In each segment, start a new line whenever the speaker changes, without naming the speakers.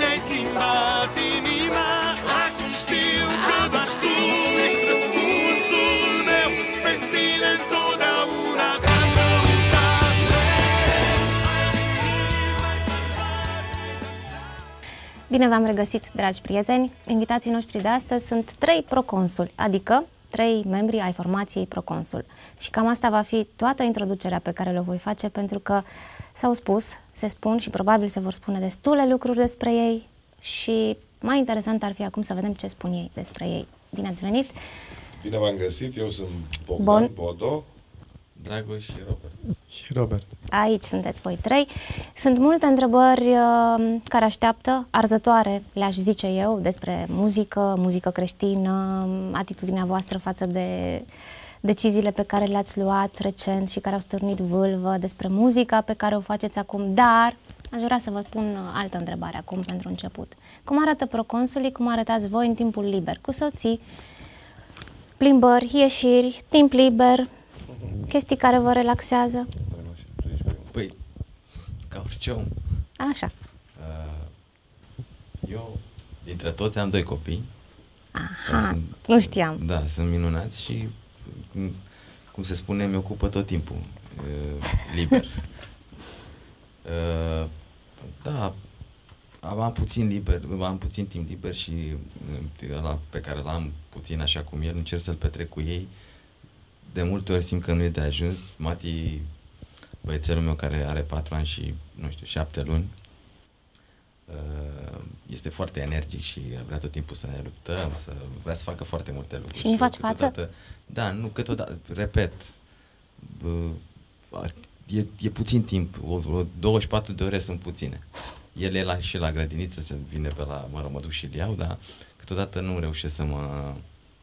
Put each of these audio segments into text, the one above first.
mi-ai schimbat inima. Acum știu că doar tu ești răspunsul meu. Pe tine întotdeauna te-am căutat mereu.
Bine v-am regăsit, dragi prieteni! Invitații noștri de astăzi sunt 3 proconsuli, adică 3 membri ai formației Proconsul. Și cam asta va fi toată introducerea pe care le voi face, pentru că s-au spus, se spun și probabil se vor spune destule lucruri despre ei și mai interesant ar fi acum să vedem ce spun ei despre ei. Bine ați venit!
Bine v-am găsit, eu sunt Bogdan Bodo.
Dragoș și Robert.
Și Robert.
Aici sunteți voi 3. Sunt multe întrebări care așteaptă, arzătoare, le-aș zice eu, despre muzică, muzică creștină, atitudinea voastră față de deciziile pe care le-ați luat recent și care au stârnit vâlvă, despre muzica pe care o faceți acum, dar aș vrea să vă pun altă întrebare acum pentru început. Cum arată proconsulii, cum arătați voi în timpul liber? Cu soții, plimbări, ieșiri, timp liber, chestii care vă relaxează?
Păi, ca orice om.
Așa.
Eu, dintre toți, am 2 copii.
Aha, nu știam.
Da, sunt minunați și, cum se spune, mi ocupă tot timpul liber. Da, am puțin timp liber și ăla pe care l-am puțin așa cum el, încerc să-l petrec cu ei. De multe ori simt că nu e de ajuns. Mati, băiețelul meu care are 4 ani și, nu știu, 7 luni, este foarte energic și vrea tot timpul să ne luptăm, vrea să facă foarte multe lucruri.
Și nu faci față?
Da, nu, câteodată, repet, e puțin timp, 24 de ore sunt puține. El e și la grădiniță, se vine pe la, mă duc și-l iau, dar câteodată nu reușesc să mă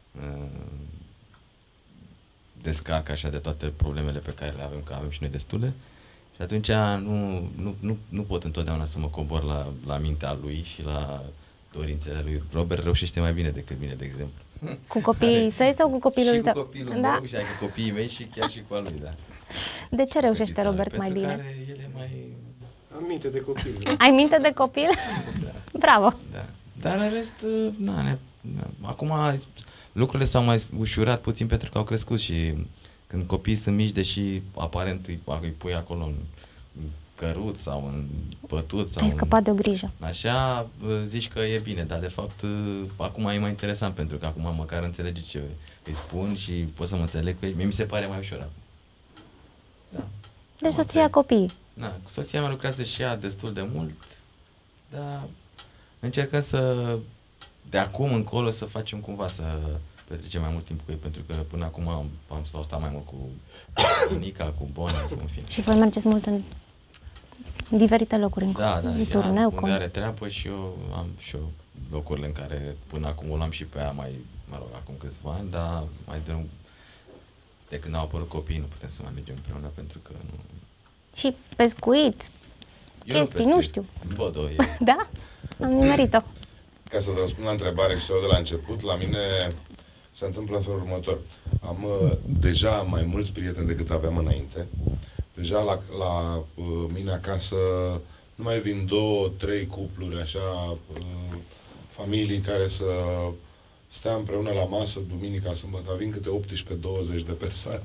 descarc așa de toate problemele pe care le avem, că avem și noi destule. Și atunci nu pot întotdeauna să mă cobor la mintea lui și la dorințele lui. Robert reușește mai bine decât mine, de exemplu.
Cu copiii săi sau cu copilul tău?
Și cu copilul meu, și cu copiii mei și chiar și cu al lui, da.
De ce reușește Robert mai bine?
Pentru că el e mai...
Am minte de copil.
Ai minte de copil?
Da.
Bravo!
Da. Dar în rest, acum lucrurile s-au mai ușurat puțin pentru că au crescut și când copiii sunt mici, deși aparent îi pui acolo în căruț sau în pătut sau
ai scăpat de o grijă.
Așa, zici că e bine, dar de fapt acum e mai interesant pentru că acum măcar înțelegi ce îi spun și pot să mă înțeleg pe ei. Mie mi se pare mai ușor acum. Da.
Deci soția, copiii.
Da, cu soția mea lucrează și ea destul de mult, dar încercăm de acum încolo să facem cumva să petrecem mai mult timp cu ei, pentru că până acum am stat mai mult cu Nica, cu Bona, în fine.
Și voi mergeți mult în diferite locuri, în turneu?
Unde are treabă și eu am și eu locurile în care până acum o luam și pe ea acum câțiva ani, dar mai de când au apărut copiii nu putem să mai mergem împreună, pentru că nu...
Și pescuit, chestii, nu știu.
Bodo e.
Da? Am nimerit-o.
Ca să-ți răspund la întrebare și să o de la început, la mine se întâmplă în felul următor. Am deja mai mulți prieteni decât aveam înainte. Deja la mine acasă nu mai vin 2-3 cupluri, așa, familii care să stea împreună la masă, duminica, sâmbătă, vin câte 18-20 de persoane.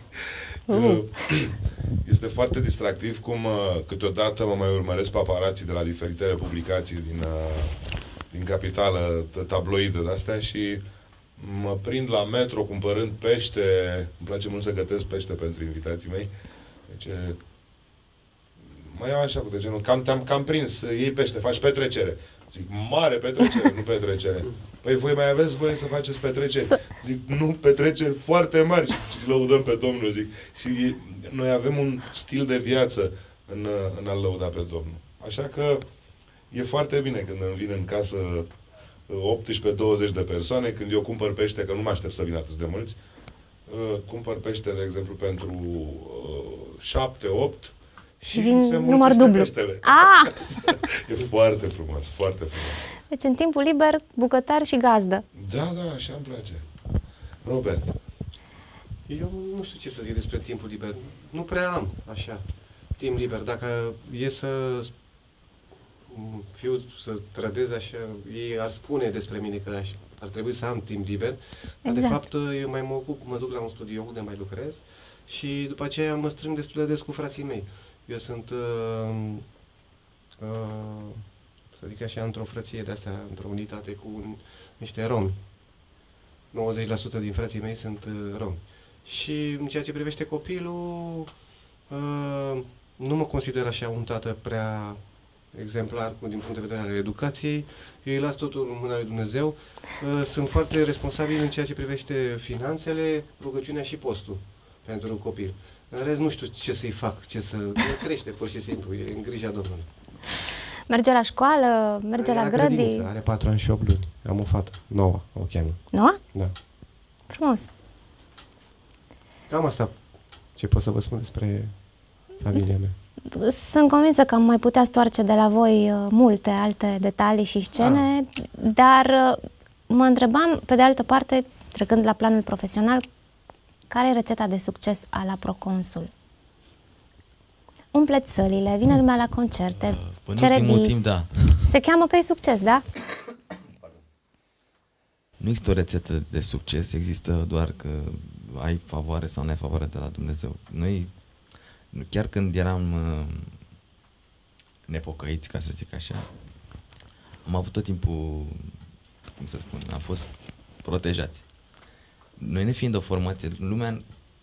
Este foarte distractiv cum câteodată mă mai urmăresc paparații de la diferitele publicații din capitală, tabloide de-astea și mă prind la metro cumpărând pește. Îmi place mult să gătesc pește pentru invitații mei. Deci mă iau așa cu de genul, cam prins, iei pește, faci petrecere. Zic, mare petrecere, nu petrecere. Păi voi mai aveți voie să faceți petreceri. Zic, nu, petreceri foarte mari și lăudăm pe Domnul, zic. Și noi avem un stil de viață în a lăuda pe Domnul. Așa că e foarte bine când îmi vin în casă 18-20 de persoane, când eu cumpăr pește, că nu mă aștept să vină atât de mulți, cumpăr pește, de exemplu, pentru 7-8
și din număr dublu.
Peștele. E foarte frumos, foarte frumos.
Deci în timpul liber, bucătar și gazdă.
Da, așa îmi place. Robert.
Eu nu știu ce să zic despre timpul liber. Nu prea am, așa, timp liber. Dacă e să fiu să trădez așa, ei ar spune despre mine că ar trebui să am timp liber, dar de
Exact.
fapt eu mai mă duc la un studio unde mai lucrez și după aceea mă strâng destul de des cu frații mei. Eu sunt, să zic așa, într-o frăție de-astea, într-o unitate cu niște romi. 90% din frații mei sunt romi. Și în ceea ce privește copilul, nu mă consider așa un tată prea exemplar din punct de vedere al educației. Eu îi las totul în mâna lui Dumnezeu. Sunt foarte responsabil în ceea ce privește finanțele, rugăciunea și postul pentru copil. În rest, nu știu ce să-i fac, el crește pur și simplu, e în grija Domnului.
Merge la școală, merge la grădii.
Are 4 ani și 8 luni. Am o fată, nouă, o cheamă.
Nu?
Da.
Frumos.
Cam asta ce pot să vă spun despre familia mea.
Sunt convinsă că am mai putea stoarce de la voi multe alte detalii și scene, dar mă întrebam, pe de altă parte, trecând la planul profesional, care e rețeta de succes a la Proconsul? Umpleți sălile, vine lumea la concerte,
În
cere
ultimul
bis.
timp, da.
Se cheamă că e succes, da?
Nu există o rețetă de succes, există doar că ai favoare sau nu ai favoare de la Dumnezeu. Noi, chiar când eram nepocăiți, ca să zic așa, am avut tot timpul, cum să spun, am fost protejați. Noi, ne fiind o formație, lumea,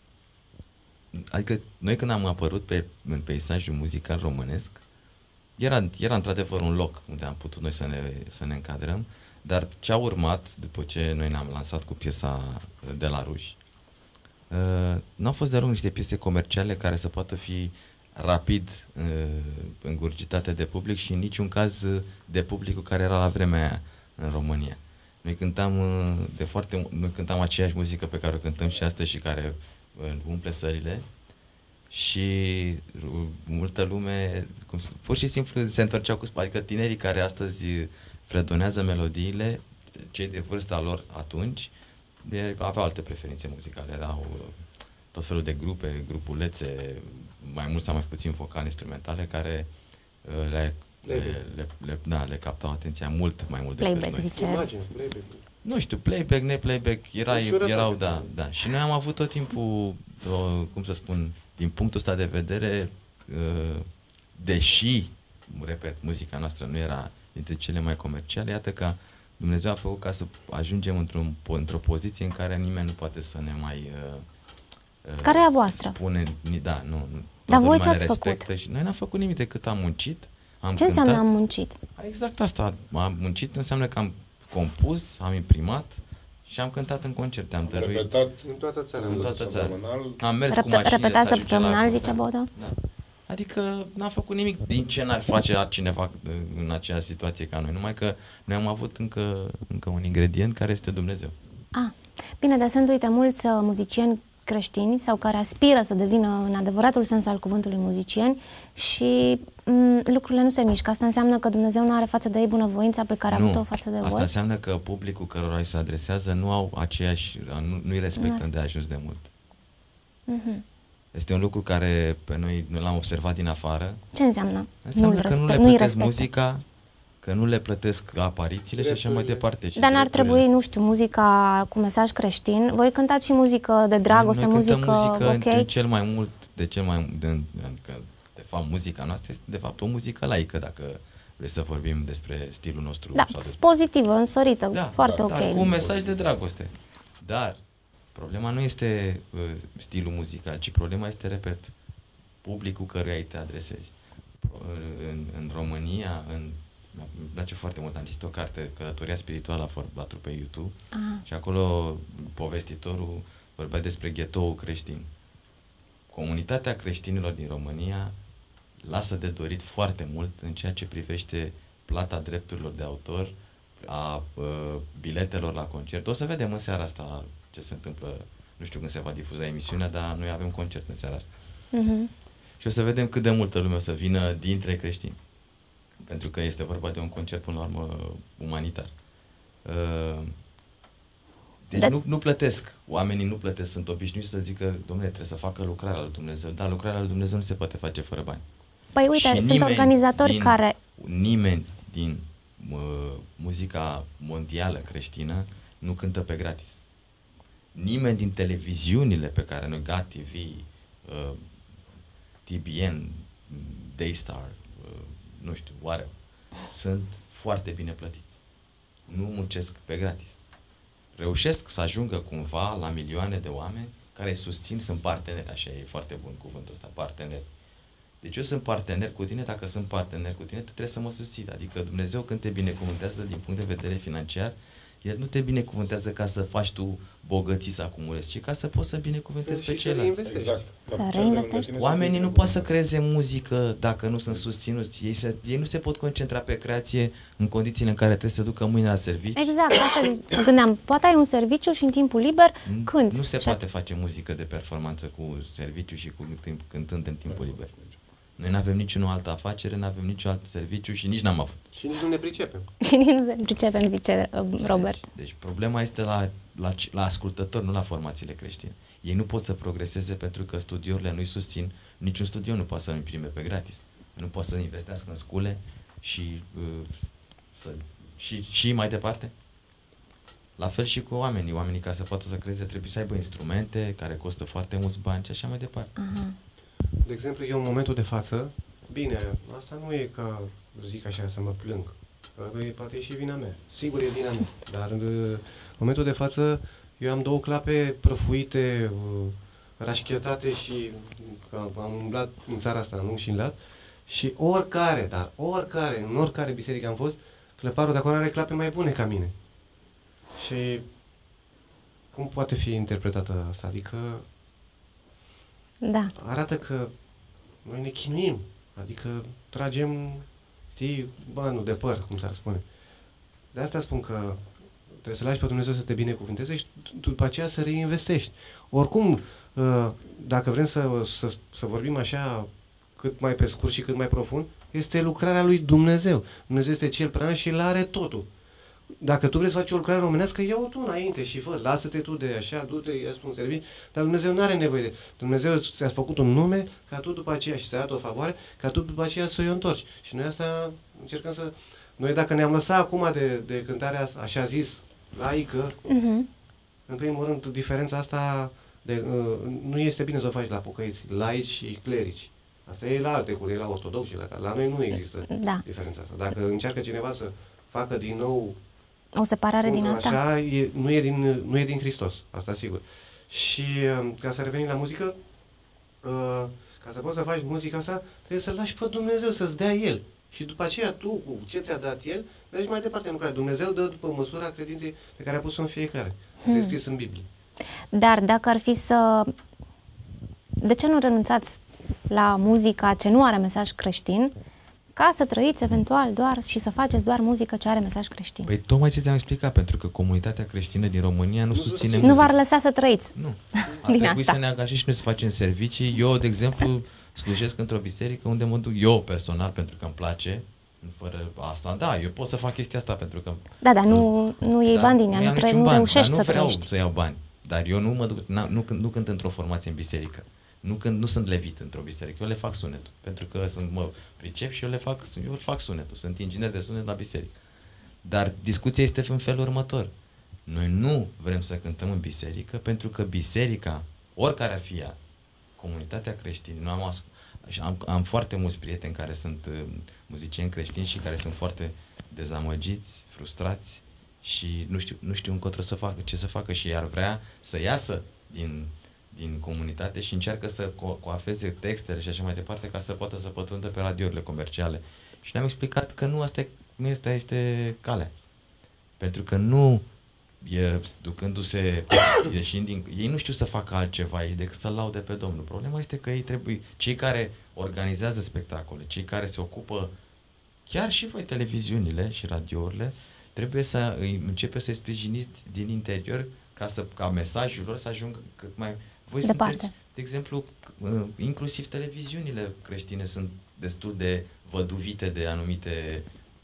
adică noi când am apărut în peisajul muzical românesc, era într-adevăr un loc unde am putut noi să ne încadrăm, dar ce a urmat, după ce noi ne-am lansat cu piesa De la Ruși, n-au fost deloc niște piese comerciale care să poată fi rapid îngurgitate de public și în niciun caz de publicul care era la vremea aia în România. Noi cântam aceeași muzică pe care o cântăm și astăzi și care umple sălile și multă lume pur și simplu se întorceau cu spate. Adică tinerii care astăzi fredonează melodiile, cei de vârsta lor atunci aveau alte preferințe muzicale, erau tot felul de grupulețe, mai mult sau mai puțin vocal instrumentale, care le captau atenția mult mai mult decât
Playback,
noi.
zice.
Imagine, playback.
Nu știu, playback, neplayback, erau, da. Și noi am avut tot timpul, cum să spun, din punctul ăsta de vedere, deși, repet, muzica noastră nu era dintre cele mai comerciale, iată că Dumnezeu a făcut ca să ajungem într-o poziție în care nimeni nu poate să ne mai
Care e a voastră?
Spune, da, nu.
Dar voi ce ați făcut?
Și noi n-am făcut nimic decât am muncit, am
Ce
cântat.
înseamnă am muncit?
Exact asta. Am muncit înseamnă că am compus, am imprimat și am cântat în concerte. Am dăruit
Repetat
În toată țara.
în toată țara.
săptămânal.
Am mers cu mașinile.
Repeta
să ajungem
săptămânal,
la
zice
concert.
Boda?
Da. Adică n-am făcut nimic din ce n-ar face altcineva în aceeași situație ca noi. Numai că noi am avut încă un ingredient care este Dumnezeu.
Bine, dar sunt, uite, mulți muzicieni creștini sau care aspiră să devină în adevăratul sens al cuvântului muzicieni și lucrurile nu se mișcă. Asta înseamnă că Dumnezeu nu are față de ei bunăvoința pe care a avut-o față de voi?
Asta înseamnă că publicul cărora îi se adresează nu au aceeași, nu-i respectă de ajuns de mult. Este un lucru care pe noi l-am observat din afară.
Ce înseamnă?
Înseamnă că nu le
nu-i
plătesc
respectă.
muzica, că nu le plătesc aparițiile și așa mai departe. Și
Dar n-ar
drepturile.
trebui, nu știu, muzica cu mesaj creștin? Voi cântați și muzică de dragoste,
Noi cântăm
muzică ok?
de cel mai mult, adică, de fapt, muzica noastră este de fapt o muzică laică, dacă vrei să vorbim despre stilul nostru.
Da,
sau despre...
pozitivă, însorită, foarte ok.
Cu un mesaj de dragoste. Dar problema nu este stilul muzical, ci problema este, repet, publicul căruia îi te adresezi. În România, îmi place foarte mult, am citit o carte, Călătoria spirituală la trupei YouTube, și acolo povestitorul vorbea despre ghetoul creștin. Comunitatea creștinilor din România lasă de dorit foarte mult în ceea ce privește plata drepturilor de autor, a biletelor la concert. O să vedem în seara asta ce se întâmplă, nu știu când se va difuza emisiunea, dar noi avem concert în seara asta. Și o să vedem cât de multă lume o să vină dintre creștini. Pentru că este vorba de un concert, până la urmă, umanitar. Deci nu plătesc, oamenii nu plătesc, sunt obișnuiți să zică, dom'le, trebuie să facă lucrarea lui Dumnezeu. Dar lucrarea lui Dumnezeu nu se poate face fără bani.
Păi uite,
Și
sunt organizatori care
nimeni din muzica mondială creștină nu cântă pe gratis. Nimeni din televiziunile pe care noi, GATV, TBN, Daystar, nu știu, whatever, sunt foarte bine plătiți. Nu muncesc pe gratis. Reușesc să ajungă cumva la milioane de oameni care îi susțin, sunt parteneri, așa e foarte bun cuvântul ăsta, parteneri. Deci eu sunt partener cu tine, dacă sunt partener cu tine, tu trebuie să mă susții. Adică Dumnezeu când te binecuvântează din punct de vedere financiar, El nu te binecuvântează ca să faci tu bogății să acumulezi, ci ca să poți să binecuvântezi pe ceilalți.
Exact.
Să reinvestești.
Oamenii nu pot să creeze muzică dacă nu sunt susținuți. Ei nu se pot concentra pe creație în condițiile în care trebuie să ducă mâine la serviciu.
Exact, asta mă gândeam. Poate ai un serviciu și în timpul liber cânti.
Nu se poate face muzică de performanță cu serviciu și cântând în timpul liber. Noi nu avem niciun altă afacere, nu avem niciun alt serviciu și nici n-am avut.
Și nici nu ne pricepem.
Și nici nu se pricepem, zice Robert.
Deci problema este la ascultători, nu la formațiile creștine. Ei nu pot să progreseze pentru că studiourile nu-i susțin. Niciun studio nu poate să imprime pe gratis. Nu poate să investească în scule și și mai departe. La fel și cu oamenii. Oamenii, ca să poată să creeze, trebuie să aibă instrumente care costă foarte mulți bani și așa mai departe.
De exemplu, eu în momentul de față, bine, asta nu e ca, zic așa, să mă plâng. Poate e și vina mea. Sigur e vina mea. Dar în momentul de față, eu am 2 clape prăfuite, rașchetate și am umblat în țara asta, în lung și în lat. Și în oricare biserică am fost, clăparul de acolo are clape mai bune ca mine. Și cum poate fi interpretată asta? Adică
Da.
arată că noi ne chinuim, adică tragem, știi, banul de păr, cum s-ar spune. De asta spun că trebuie să lași pe Dumnezeu să te binecuvânteze și după aceea să reinvestești. Oricum, dacă vrem să vorbim așa cât mai pe scurt și cât mai profund, este lucrarea lui Dumnezeu. Dumnezeu este cel prea și El are totul. Dacă tu vrei să faci o lucrare românească, ia-o tu înainte și fă, lasă-te tu de așa, du-te, ia-ți un serviciu, dar Dumnezeu nu are nevoie de... Dumnezeu ți-a făcut un nume ca tu după aceea și ți-a dat o favoare, ca tu după aceea să o întorci. Și noi asta încercăm să... Noi dacă ne-am lăsat acum de cântarea așa zis laică, în primul rând, diferența asta nu este bine să o faci la pocăiți, laici și clerici. Asta e la alte cule, e la ortodoxi, la noi nu există diferența asta. Dacă încearcă cineva să facă din nou
o separare din asta?
Așa, nu e din Hristos, asta sigur. Și ca să revenim la muzică, ca să poți să faci muzica asta, trebuie să-L lași pe Dumnezeu, să-ți dea El. Și după aceea tu, cu ce ți-a dat El, mergi mai departe în lucrare. Dumnezeu dă după măsura credinței pe care a pus-o în fiecare. Este scris în Biblie.
Dar dacă ar fi să... De ce nu renunțați la muzica ce nu are mesaj creștin, ca să trăiți eventual doar și să faceți doar muzică ce are mesaj creștin?
Păi tocmai ce ți-am explicat, pentru că comunitatea creștină din România nu susține muzică.
Nu v-ar lăsa să trăiți.
Nu. Ar trebui să ne angajăm și noi să facem servicii. Eu, de exemplu, slujesc într-o biserică unde mă duc eu personal pentru că îmi place. Fără asta, da, eu pot să fac chestia asta pentru că...
Da, dar nu iei bani din ea, nu reușești să trăiești.
Nu vreau să iau bani, dar eu nu mă duc, nu cânt într-o formație în biserică. Nu sunt levit într-o biserică, eu le fac sunetul, pentru că mă pricep și eu fac sunetul, sunt inginer de sunet la biserică. Dar discuția este în felul următor. Noi nu vrem să cântăm în biserică, pentru că biserica, oricare ar fi ea, comunitatea creștină, am foarte mulți prieteni care sunt muzicieni creștini și care sunt foarte dezamăgiți, frustrați și nu știu încotro să facă, ce să facă și ar vrea să iasă din comunitate și încearcă să coafeze textele și așa mai departe ca să poată să pătrundă pe radiourile comerciale. Și ne-am explicat că nu asta este calea. Pentru că nu ducându-se, ieșind ei nu știu să facă altceva decât să laude pe Domnul. Problema este că cei care organizează spectacole, cei care se ocupă, chiar și voi televiziunile și radiourile, trebuie să începe să-i sprijiniți din interior ca mesajul lor să ajungă cât mai... Voi
departe.
Sunteți, de exemplu, inclusiv televiziunile creștine sunt destul de văduvite de anumite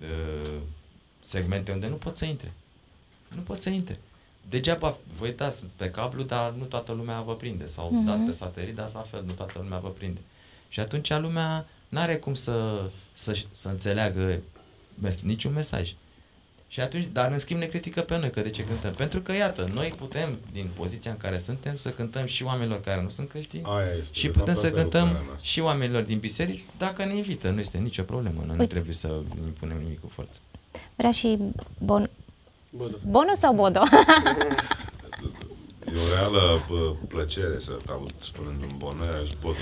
segmente unde nu pot să intre. Nu pot să intre. Degeaba voi dați pe cablu, dar nu toată lumea vă prinde. Sau dați pe satelit, dar la fel nu toată lumea vă prinde. Și atunci lumea n-are cum să înțeleagă niciun mesaj. Și atunci, dar în schimb ne critică pe noi că de ce cântăm. Pentru că, iată, noi putem, din poziția în care suntem, să cântăm și oamenilor care nu sunt creștini și putem să cântăm și oamenilor din biserici dacă ne invită. Nu este nicio problemă, noi nu trebuie să impunem nimic cu forță.
Vrea și
Bodo.
Bono sau Bodo?
E o reală plăcere să aud spunând un Bono, și Bodo.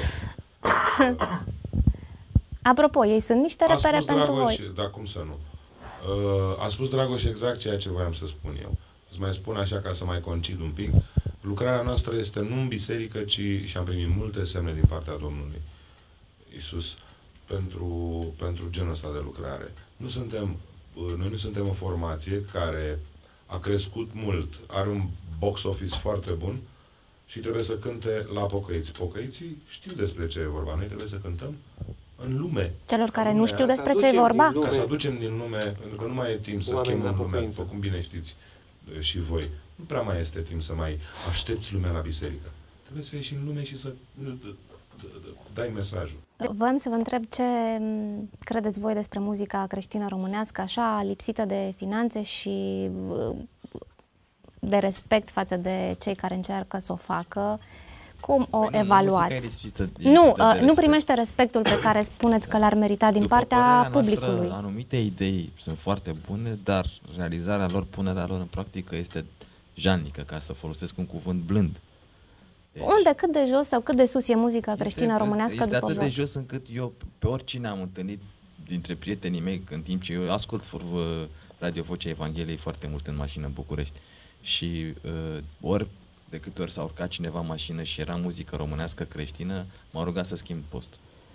Apropo, ei sunt niște repere pentru voi.
Da, cum să nu? A spus Dragoș exact ceea ce voiam să spun eu. Îți mai spun așa ca să mai concid un pic. Lucrarea noastră este nu în biserică, ci și am primit multe semne din partea Domnului Iisus pentru genul ăsta de lucrare. Noi nu suntem o formație care a crescut mult, are un box office foarte bun și trebuie să cânte la pocăiți. Pocăiții știu despre ce e vorba. Noi trebuie să cântăm în lume.
Celor care nu știu despre ce e vorba?
Ca să aducem din lume, pentru că nu mai e timp să chemăm lumea, după cum bine știți și voi. Nu prea mai este timp să mai aștepți lumea la biserică. Trebuie să ieși în lume și să dai mesajul.
Voiam să vă întreb ce credeți voi despre muzica creștină românească, așa lipsită de finanțe și de respect față de cei care încearcă să o facă. Cum o evaluați? Nu primește respectul pe care spuneți că l-ar merita din partea publicului.
Noastră, anumite idei sunt foarte bune, dar realizarea lor, punerea lor în practică este jalnică, ca să folosesc un cuvânt blând.
Deci, unde, cât de jos sau cât de sus e muzica creștină românească după voi?
Este atât de jos încât eu, pe oricine am întâlnit dintre prietenii mei, în timp ce eu ascult Radio Vocea Evangheliei foarte mult în mașină în București și ori de câte ori s-a urcat cineva în mașină și era muzică românească creștină, m-a rugat să schimb post.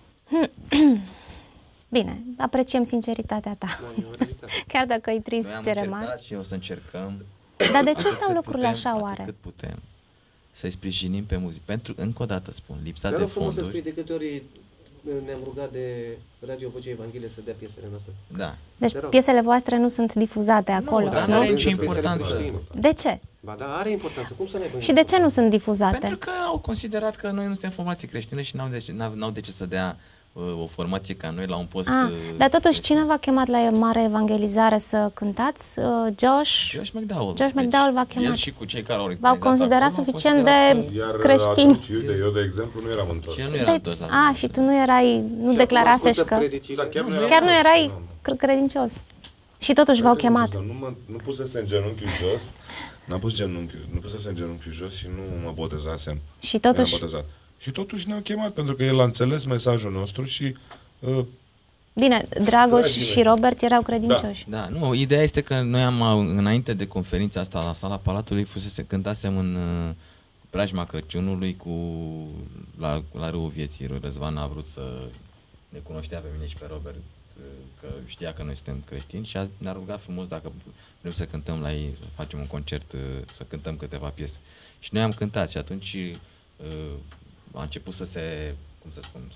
Bine, apreciem sinceritatea ta. Chiar dacă e trist ce remarci.
Și o să încercăm.
Dar de ce stau lucrurile așa oare?
Cât putem să-i sprijinim pe muzică. Pentru, încă o dată spun, lipsa de
fonduri.
fonduri.
Dar nu frumos să spui de câte ori ne-am rugat de Radio Vocea Evangheliei să dea piesele noastre.
Da.
Deci piesele voastre nu sunt difuzate acolo,
nu? Dar nu are nicio importanță.
De ce?
Ba da, are importanță. Cum să ne
Și de ce nu sunt difuzate?
Pentru că au considerat că noi nu suntem formație creștină și n-au de ce să dea o formație ca noi la un post...
Dar totuși, cine v-a chemat la mare evangelizare să cântați? Josh McDowell v-a chemat.
El și cu cei care au
v-au considerat suficient de creștini.
Atunci, uite, eu, de exemplu, nu eram întors.
Și eu nu eram întors.
Și tu nu erai, nu declarasești că... Chiar nu erai credincios. Și totuși v-au chemat.
Nu pusese în genunchi jos, nu pusese în genunchi jos și nu mă botezasem.
Și totuși...
Și totuși ne-au chemat, pentru că el a înțeles mesajul nostru și...
Bine, Dragoș și Robert erau credincioși.
Da, nu, ideea este că noi înainte de conferința asta la Sala Palatului, cântasem în preajma Crăciunului la Râul Vieții. Răzvan a vrut să ne cunoștea pe mine și pe Robert, că știa că noi suntem creștini și ne-a rugat frumos dacă vrem să cântăm la ei, să facem un concert, să cântăm câteva piese. Și noi am cântat și atunci... a început să se, cum să spun,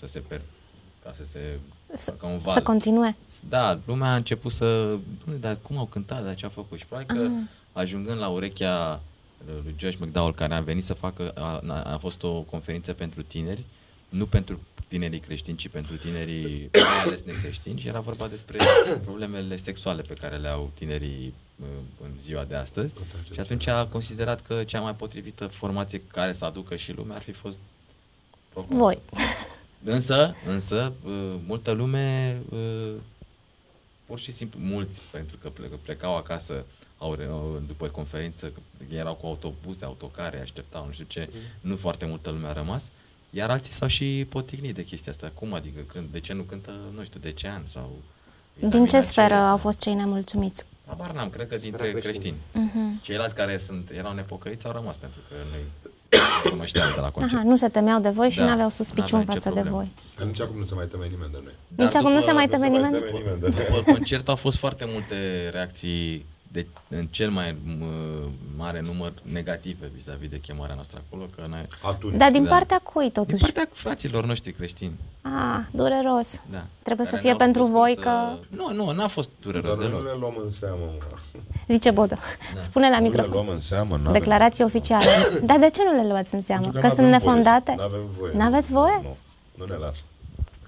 ca un val.
Să continue.
Da, lumea a început să, dar cum au cântat, dar ce au făcut? Și probabil că ajungând la urechea lui Josh McDowell, care a venit să facă, a fost o conferință pentru tineri, nu pentru tinerii creștini, ci pentru tinerii mai ales necreștini și era vorba despre problemele sexuale pe care le au tinerii în ziua de astăzi. Și atunci a considerat că cea mai potrivită formație care să aducă și lumea ar fi fost
voi.
Însă, multă lume, pur și simplu, mulți, pentru că plecau acasă după conferință, erau cu autobuze, autocare, așteptau, nu știu ce, nu foarte multă lume a rămas, iar alții s-au și potignit de chestia asta. Cum adică, de ce nu cântă, nu știu, de ce ani? Sau
din ce sferă au fost cei nemulțumiți?
Abar n-am, cred că dintre creștini. Ceilalți care erau nepocăiți au rămas, pentru că noi cunoșteam de la concert.
Nu se temeau de voi și n-aveau suspiciuni față de voi.
Nici acum nu se mai teme nimeni de noi.
Nici acum nu se mai teme nimeni?
După concert au fost foarte multe reacții în cel mai mare număr negative vis-a-vis de chemarea noastră acolo. Că noi,
dar din partea cui, totuși?
Din partea fraților noștri creștini.
Dureros.
Da.
Trebuie să fie pentru voi că...
Nu, n-a fost dureros deloc.
Nu le luăm în seamă.
Zice Bodo. Spune la microfon.
Nu le luăm în seamă.
Declarații oficiale. Dar de ce nu le luați în seamă? Că sunt nefondate?
N-avem voie.
N-aveți voie?
Nu ne lasă.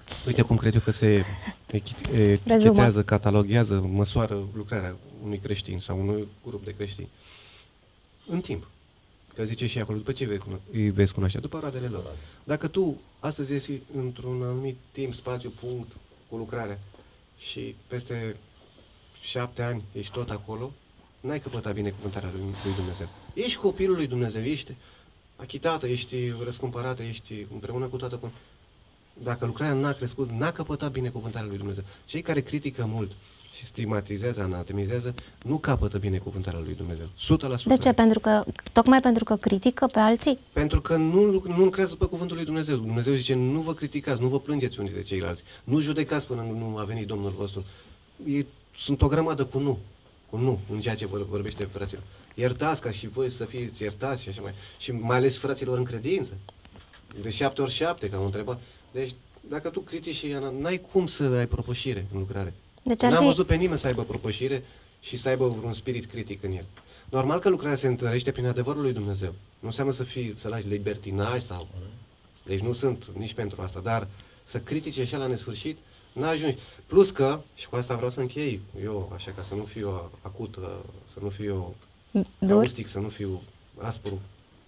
Uite cum cred eu că se etichetează, cataloghează, măsoară lucrarea unui creștin sau unui grup de creștini. În timp. Că zice și acolo, după ce îi vezi cunoaște? După roadele lor. Dacă tu astăzi ești într-un anumit timp, spațiu, punct cu lucrarea și peste 7 ani ești tot acolo, n-ai căpătat binecuvântarea lui Dumnezeu. Ești copilul lui Dumnezeu, ești achitată, ești răscumpărată, ești împreună cu toată... Dacă lucrarea n-a crescut, n-a căpătat binecuvântarea lui Dumnezeu. Cei care critică mult și stigmatizează, anatemizează, nu capătă binecuvântarea lui Dumnezeu. 100%.
De ce? Tocmai pentru că critică pe alții?
Pentru că nu lucrează pe cuvântul lui Dumnezeu. Dumnezeu zice, nu vă criticați, nu vă plângeți unii de ceilalți, nu judecați până nu a venit Domnul vostru. Sunt o grămadă cu nu în ceea ce vorbește fraților. Iertați ca și voi să fiți iertați și așa mai. Și mai ales fraților în credință. De 7 ori 7, că am întrebat. Deci, dacă tu critici și n-ai cum să ai propășire în lucrare.
Deci
N-am văzut pe nimeni să aibă propășire și să aibă vreun spirit critic în el. Normal că lucrarea se întărește prin adevărul lui Dumnezeu. Nu înseamnă să lași libertinaj sau... Deci nu sunt nici pentru asta, dar să critice așa la nesfârșit, n-ajungi. Plus că, și cu asta vreau să închei, eu, așa, ca să nu fiu acut, să nu fiu caustic, să nu fiu aspru.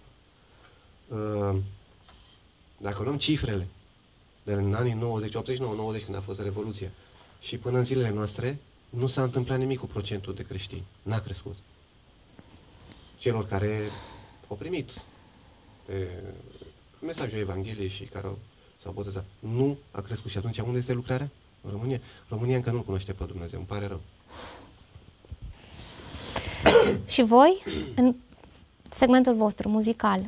Dacă luăm cifrele de în anii 90, 89, 90, când a fost Revoluția, și până în zilele noastre, nu s-a întâmplat nimic cu procentul de creștini. N-a crescut. Celor care au primit mesajul Evangheliei și care s-au botezat. Nu a crescut. Și atunci unde este lucrarea? În România? România încă nu cunoaște pe Dumnezeu. Îmi pare rău.
Și voi, în segmentul vostru muzical,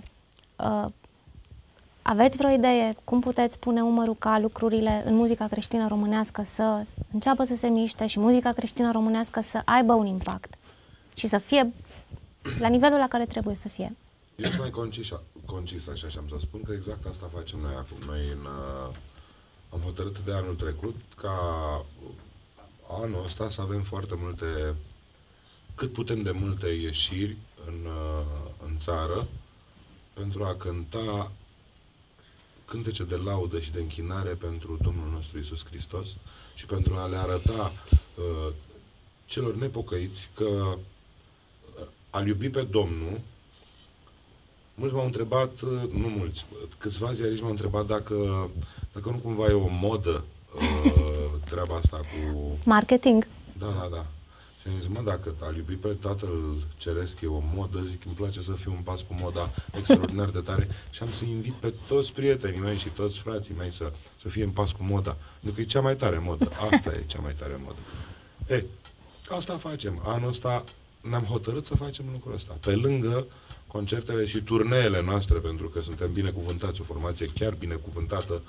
aveți vreo idee cum puteți pune umărul ca lucrurile în muzica creștină românească să înceapă să se miște și muzica creștină românească să aibă un impact și să fie la nivelul la care trebuie să fie?
Eu sunt mai concis așa și am să spun că exact asta facem noi acum. Noi am hotărât de anul trecut ca anul ăsta să avem foarte multe, cât putem de multe ieșiri în țară pentru a cânta cântece de laudă și de închinare pentru Domnul nostru Iisus Hristos și pentru a le arăta celor nepocăiți că a-L iubi pe Domnul. Mulți m-au întrebat, nu mulți, câțiva ziariști m-au întrebat dacă nu cumva e o modă treaba asta cu...
Marketing.
Da. Și am zis, dacă a-L iubi pe Tatăl Ceresc e o modă, zic, îmi place să fiu un pas cu moda extraordinar de tare și am să invit pe toți prietenii mei și toți frații mei să fie în pas cu moda. Pentru că e cea mai tare modă. Asta e cea mai tare modă. Asta facem. Anul ăsta ne-am hotărât să facem lucrul ăsta. Pe lângă concertele și turneele noastre, pentru că suntem binecuvântați, o formație chiar binecuvântată.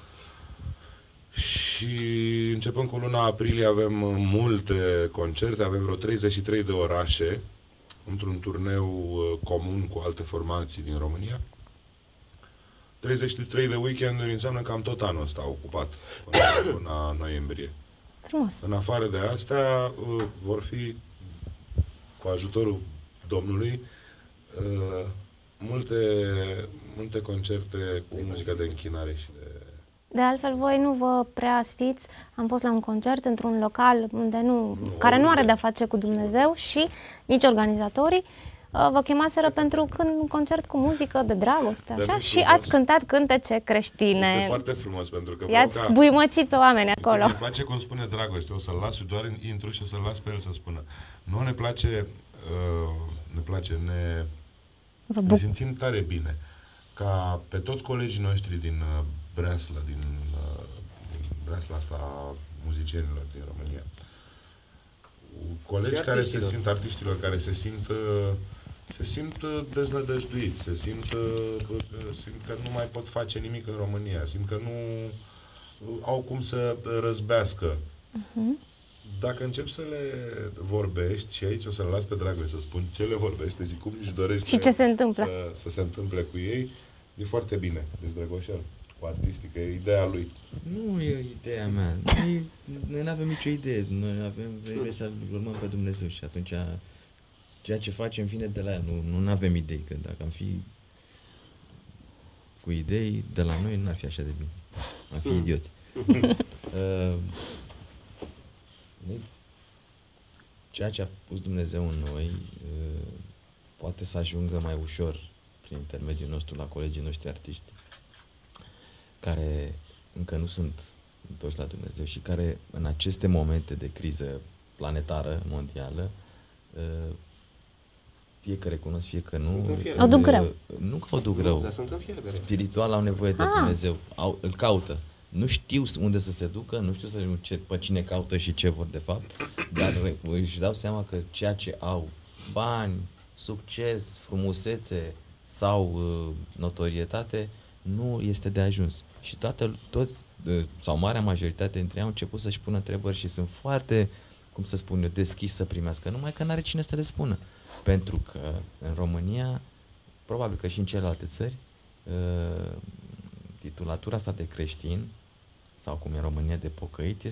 Și începând cu luna aprilie avem multe concerte, avem vreo 33 de orașe într-un turneu comun cu alte formații din România. 33 de weekenduri înseamnă cam tot anul ăsta ocupat până în luna noiembrie.
Frumos.
În afară de astea vor fi, cu ajutorul Domnului, multe concerte cu muzică de închinare și
de altfel, voi nu vă prea sfiți. Am fost la un concert într-un local care nu are de-a face cu Dumnezeu și nici organizatorii vă chemaseră pentru un concert cu muzică de dragoste, așa, și ați cântat cântece creștine.
Este foarte frumos, pentru că
i-ați buimăcit pe oameni acolo.
Îmi place cum spune Dragoste, o să-l las, doar intru și o să-l las pe el să spună. Nu ne place, ne simțim tare bine ca pe toți colegii noștri din Breasla, din Breasla asta a muzicienilor din România. Colegi care se simt, artiștilor care se simt deznădăjduiți, se simt că nu mai pot face nimic în România, simt că nu au cum să răzbească. Dacă încep să le vorbești, și aici o să le las pe Dragoste să spun ce le vorbește și cum își dorește
și ce se întâmplă.
Să se întâmple cu ei, e foarte bine. Deci Drăgoșel, cu artistică, e ideea lui.
Nu e ideea mea. Noi nu avem nicio idee. Noi vrem să urmăm pe Dumnezeu și atunci ceea ce facem vine de la El. Nu avem idei, că dacă am fi cu idei de la noi, n-ar fi așa de bine. Ar fi idioți. Ceea ce a pus Dumnezeu în noi poate să ajungă mai ușor prin intermediul nostru la colegii noștri artiști care încă nu sunt întorși la Dumnezeu și care în aceste momente de criză planetară, mondială, fie că recunosc, fie că nu,
o duc rău.
Nu că o duc rău,
dar sunt în fierbere.
spiritual au nevoie de Dumnezeu, îl caută. Nu știu unde să se ducă, nu știu pe cine caută și ce vor de fapt, dar își dau seama că ceea ce au, bani, succes, frumusețe sau notorietate, nu este de ajuns. Și toți, sau marea majoritate dintre ei au început să-și pună întrebări și sunt foarte, cum să spun eu, deschiși să primească, numai că n-are cine să le spună. Pentru că în România, probabil că și în celelalte țări, titulatura asta de creștin, sau cum e în România de pocăit,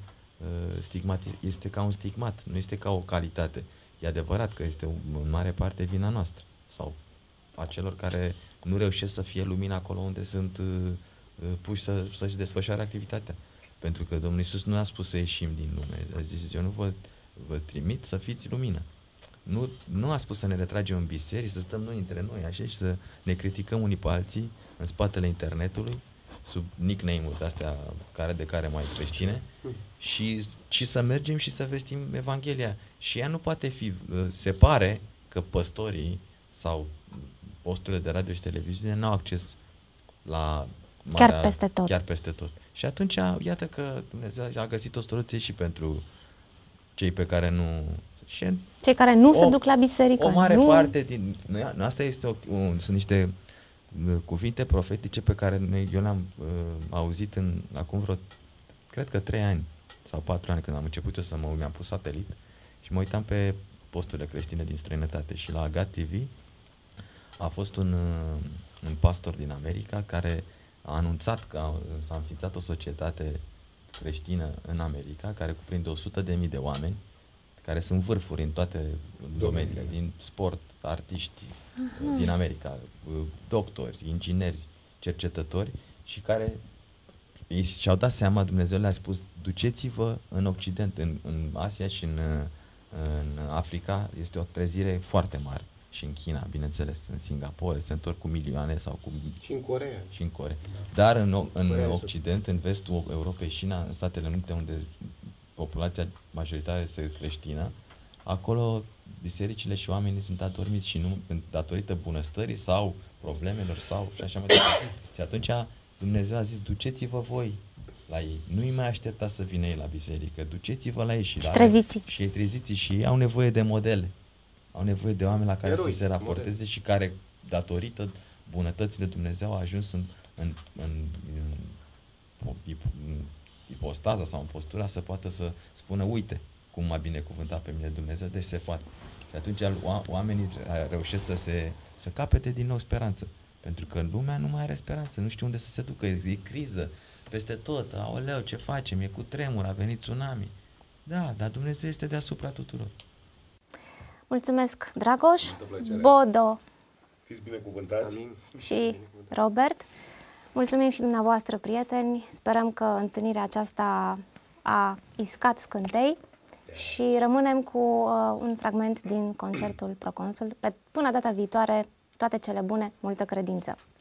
este ca un stigmat, nu este ca o calitate. E adevărat că este în mare parte vina noastră, sau a celor care nu reușesc să fie lumina acolo unde sunt puși să-și desfășoare activitatea. Pentru că Domnul Iisus nu a spus să ieșim din lume. A zis, eu nu vă trimit să fiți lumină. Nu a spus să ne retragem în biserici, să stăm noi între noi așa și să ne criticăm unii pe alții în spatele internetului, sub nickname-uri astea de care mai creștine, și să mergem și să vestim Evanghelia. Și ea nu poate fi, se pare că păstorii sau posturile de radio și televiziune n-au acces la
chiar peste tot.
Chiar peste tot. Și atunci, iată că Dumnezeu a găsit o soluție și pentru cei pe care nu...
Cei care nu se duc la biserică.
O mare parte din... Asta este sunt niște cuvinte profetice pe care eu le-am auzit acum vreo, cred că 3 ani sau 4 ani, când am început eu mi-am pus satelit și mă uitam pe posturile creștine din străinătate. Și la Agat TV a fost un pastor din America care a anunțat că s-a înființat o societate creștină în America care cuprinde 100.000 de oameni care sunt vârfuri în toate domeniile, din sport, artiști din America, doctori, ingineri, cercetători, și care și-au dat seama, Dumnezeu le-a spus, duceți-vă în Occident, în Asia și în Africa este o trezire foarte mare. Și în China, bineînțeles, în Singapore, se întorc cu milioane sau cu...
Și în Coreea.
Și în Coreea. Dar în Occident, în vestul Europei și în Statele Unite, unde populația majoritară este creștină, acolo bisericile și oamenii sunt adormiți și nu datorită bunăstării sau problemelor sau și așa mai departe. Și atunci Dumnezeu a zis, duceți-vă voi la ei. Nu-i mai așteptați să vină ei la biserică, duceți-vă la ei și
treziți.
Și ei treziți și ei au nevoie de modele. Au nevoie de oameni la care să se raporteze model. Și care, datorită bunătății de Dumnezeu, au ajuns în ipostaza sau în postura să poată să spună, uite cum m-a binecuvântat pe mine Dumnezeu, deci se poate. Și atunci oamenii reușesc să capete din nou speranță. Pentru că lumea nu mai are speranță, nu știu unde să se ducă, e criză peste tot, aoleu, ce facem, e cu tremur, a venit tsunami. Da, dar Dumnezeu este deasupra tuturor.
Mulțumesc, Dragoș, Bodo.
Fiți binecuvântați.
Și Robert. Mulțumim și dumneavoastră, prieteni. Sperăm că întâlnirea aceasta a iscat scântei și rămânem cu un fragment din concertul Proconsul. Până data viitoare, toate cele bune, multă credință!